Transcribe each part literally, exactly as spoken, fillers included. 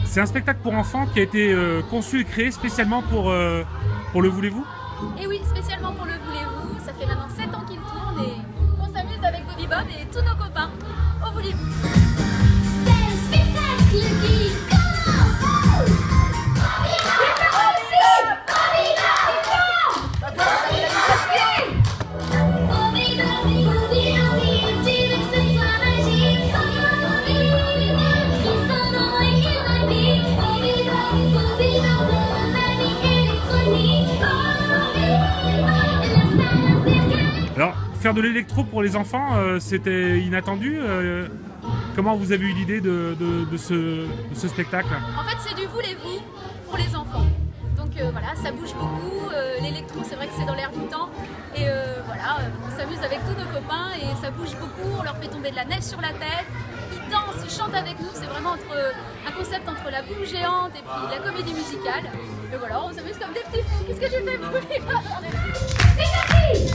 C'est un spectacle pour enfants qui a été euh, conçu et créé spécialement pour, euh, pour le Voulez-vous? Et oui, spécialement pour le Voulez-vous. Ça fait maintenant sept ans qu'il tourne et on s'amuse avec Bobby Bob et tous nos copains au Voulez-vous. C'est le spectacle qui commence. Alors, faire de l'électro pour les enfants, euh, c'était inattendu. Euh, comment vous avez eu l'idée de, de, de, ce, de ce spectacle? En fait, c'est du Voulez-vous pour les enfants. Donc euh, voilà, ça bouge beaucoup. Euh, l'électro, c'est vrai que c'est dans l'air du temps. Et euh, voilà, on s'amuse avec tous nos copains et ça bouge beaucoup. On leur fait tomber de la neige sur la tête. Ils dansent, ils chantent avec nous. C'est vraiment entre, un concept entre la boule géante et puis la comédie musicale. Et voilà, on s'amuse comme des petits fous. Qu'est-ce que tu fais, Bobby? C'est parti!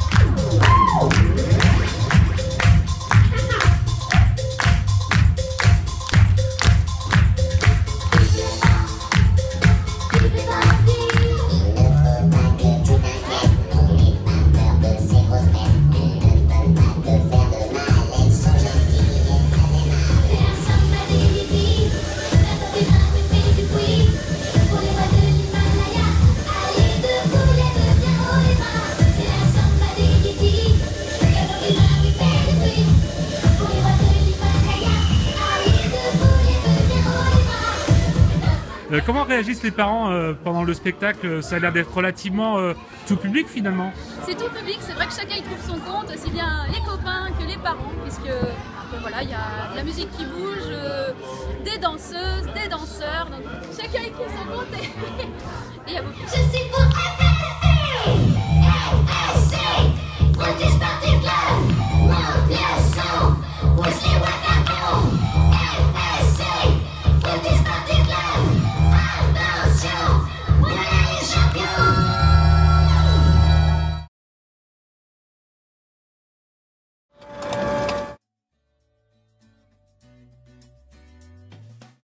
Euh, comment réagissent les parents euh, pendant le spectacle? Ça a l'air d'être relativement euh, tout public finalement. C'est tout public, c'est vrai que chacun y trouve son compte, aussi bien les copains que les parents, puisque euh, voilà, il y a de la musique qui bouge, euh, des danseuses, des danseurs, donc chacun y trouve son compte et il y a beaucoup. Je suis pour F S C, F S C,